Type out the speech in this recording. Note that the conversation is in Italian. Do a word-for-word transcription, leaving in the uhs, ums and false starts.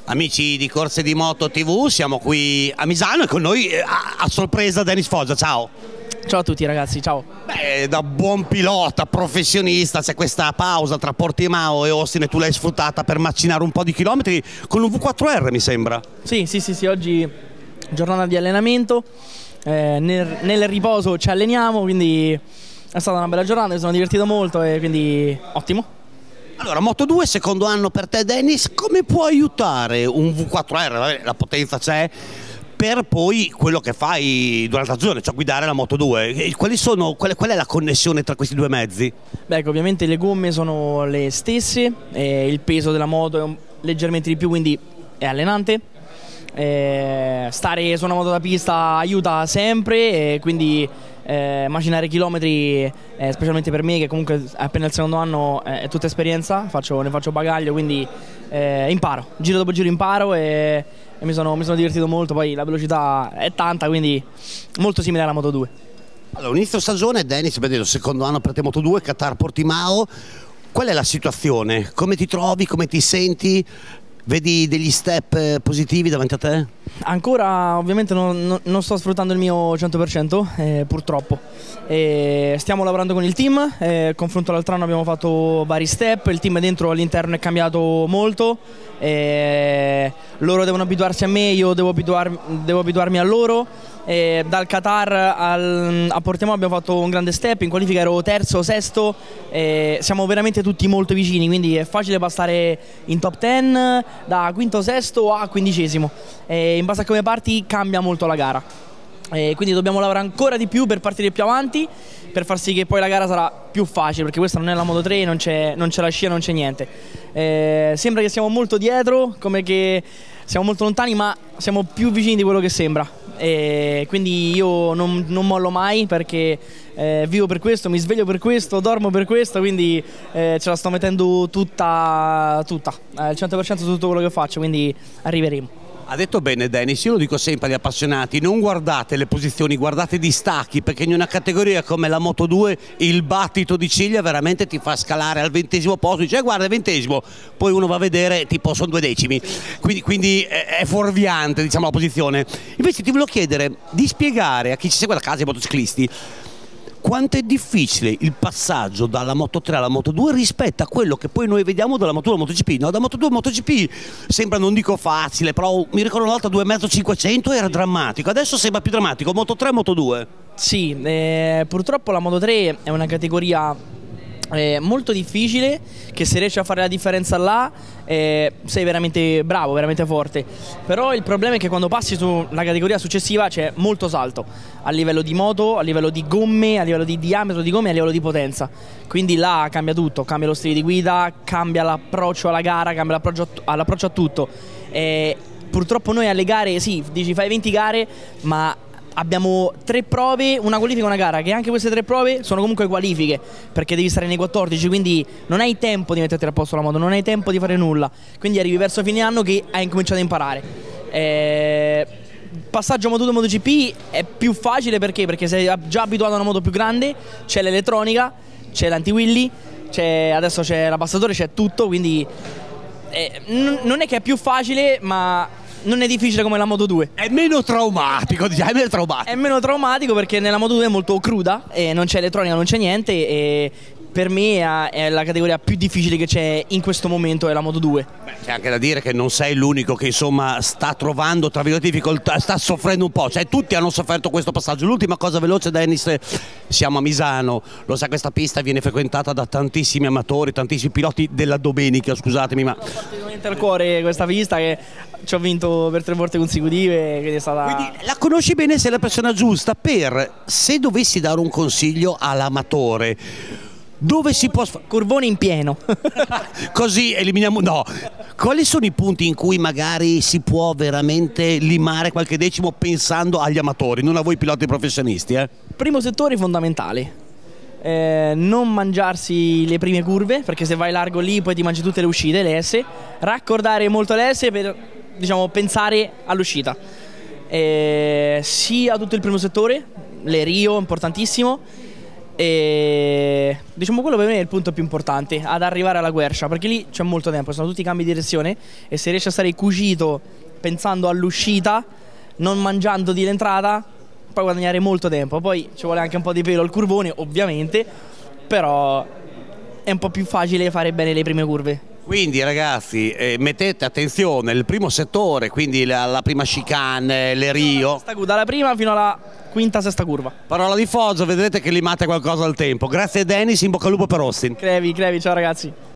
Amici di Corse di Moto tivù, siamo qui a Misano e con noi a, a sorpresa Dennis Foggia, ciao! Ciao a tutti ragazzi, ciao! Beh, da buon pilota, professionista, c'è questa pausa tra Portimao e Austin e tu l'hai sfruttata per macinare un po' di chilometri con un V quattro R mi sembra. Sì, sì, sì, sì, oggi giornata di allenamento, eh, nel, nel riposo ci alleniamo, quindi è stata una bella giornata, mi sono divertito molto e quindi ottimo. Allora, Moto due, secondo anno per te Dennis, come può aiutare un V quattro R, vabbè, la potenza c'è, per poi quello che fai durante la giornata, cioè guidare la Moto due? Quali sono, qual, è, qual è la connessione tra questi due mezzi? Beh, ecco, ovviamente le gomme sono le stesse, eh, il peso della moto è un, leggermente di più, quindi è allenante. Eh, stare su una moto da pista aiuta sempre, e quindi eh, macinare chilometri, eh, specialmente per me che comunque appena il secondo anno eh, è tutta esperienza, faccio, ne faccio bagaglio, quindi eh, imparo, giro dopo giro imparo e, e mi, sono, mi sono divertito molto, poi la velocità è tanta, quindi molto simile alla Moto due. Allora, inizio stagione, Dennis, vedete, secondo anno per te Moto due, Qatar Portimao, qual è la situazione? Come ti trovi, come ti senti? Vedi degli step positivi davanti a te? Ancora ovviamente non, non, non sto sfruttando il mio cento per cento, eh, purtroppo. Eh, stiamo lavorando con il team, eh, confronto all'altro anno abbiamo fatto vari step, il team dentro all'interno è cambiato molto, eh, loro devono abituarsi a me, io devo, abituar, devo abituarmi a loro. Eh, dal Qatar al, a Portimao abbiamo fatto un grande step, in qualifica ero terzo, sesto, eh, siamo veramente tutti molto vicini, quindi è facile passare in top dieci da quinto, sesto a quindicesimo, eh, in base a come parti cambia molto la gara, eh, quindi dobbiamo lavorare ancora di più per partire più avanti, per far sì che poi la gara sarà più facile, perché questa non è la Moto tre, non c'è la scia, non c'è niente. Eh, sembra che siamo molto dietro, come che siamo molto lontani, ma siamo più vicini di quello che sembra. E quindi io non, non mollo mai, perché eh, vivo per questo, mi sveglio per questo, dormo per questo, quindi eh, ce la sto mettendo tutta, tutta, al cento per cento su tutto quello che faccio, quindi arriveremo. Ha detto bene Dennis, io lo dico sempre agli appassionati, non guardate le posizioni, guardate i distacchi, perché in una categoria come la Moto due il battito di ciglia veramente ti fa scalare al ventesimo posto, dice eh, guarda è ventesimo, poi uno va a vedere tipo sono due decimi, quindi, quindi è fuorviante diciamo la posizione. Invece ti volevo chiedere di spiegare a chi ci segue da casa, ai motociclisti, quanto è difficile il passaggio dalla Moto tre alla Moto due rispetto a quello che poi noi vediamo dalla Moto due alla MotoGP. No, da Moto due a MotoGP sembra, non dico facile, però mi ricordo una volta due e mezzo cinquecento era drammatico, adesso sembra più drammatico, Moto tre, Moto due. Sì, eh, purtroppo la Moto tre è una categoria eh, molto difficile, che se riesci a fare la differenza là eh, sei veramente bravo, veramente forte. Però il problema è che quando passi sulla categoria successiva c'è molto salto a livello di moto, a livello di gomme, a livello di diametro di gomme, a livello di potenza. Quindi là cambia tutto, cambia lo stile di guida, cambia l'approccio alla gara, cambia l'approccio all'approccio a tutto. E purtroppo noi alle gare, sì, dici fai venti gare, ma abbiamo tre prove, una qualifica e una gara, che anche queste tre prove sono comunque qualifiche, perché devi stare nei quattordici, quindi non hai tempo di metterti a posto la moto, non hai tempo di fare nulla, quindi arrivi verso fine anno che hai incominciato a imparare. Eh, passaggio Moto due MotoGP è più facile perché? Perché sei già abituato a una moto più grande, c'è l'elettronica, c'è l'anti-wheelie, adesso c'è l'abbastatore, c'è tutto, quindi eh, non è che è più facile, ma non è difficile come la Moto due. È meno traumatico, diciamo, è meno traumatico. È meno traumatico perché nella Moto due è molto cruda e non c'è elettronica, non c'è niente, e per me è la categoria più difficile che c'è in questo momento, è la Moto due. C'è anche da dire che non sei l'unico che insomma sta trovando tra virgolette difficoltà, sta soffrendo un po', cioè tutti hanno sofferto questo passaggio. L'ultima cosa veloce Dennis, siamo a Misano, lo sa, questa pista viene frequentata da tantissimi amatori, tantissimi piloti della domenica, scusatemi, ma... Ho particolarmente al cuore questa pista, che ci ho vinto per tre volte consecutive, quindi è stata... Quindi la conosci bene, sei la persona giusta per, se dovessi dare un consiglio all'amatore, dove si può... Curvone in pieno. Così eliminiamo... No. Quali sono i punti in cui magari si può veramente limare qualche decimo pensando agli amatori, non a voi piloti professionisti? Eh? Primo settore fondamentale. Eh, non mangiarsi le prime curve, perché se vai largo lì poi ti mangi tutte le uscite, le S. Raccordare molto le S per, diciamo, pensare all'uscita. Eh, sia tutto il primo settore, le Rio, importantissimo. E diciamo quello per me è il punto più importante, ad arrivare alla Quercia, perché lì c'è molto tempo, sono tutti cambi di direzione e se riesci a stare cucito pensando all'uscita, non mangiando di l'entrata, puoi guadagnare molto tempo. Poi ci vuole anche un po' di pelo al curvone, ovviamente, però è un po' più facile fare bene le prime curve. Quindi ragazzi, eh, mettete attenzione, il primo settore, quindi la, la prima chicane, le Rio. Dalla prima fino alla quinta, sesta curva. Parola di Foggia, vedrete che limate qualcosa al tempo. Grazie Dennis, in bocca al lupo per Austin. Crevi, crevi, ciao ragazzi.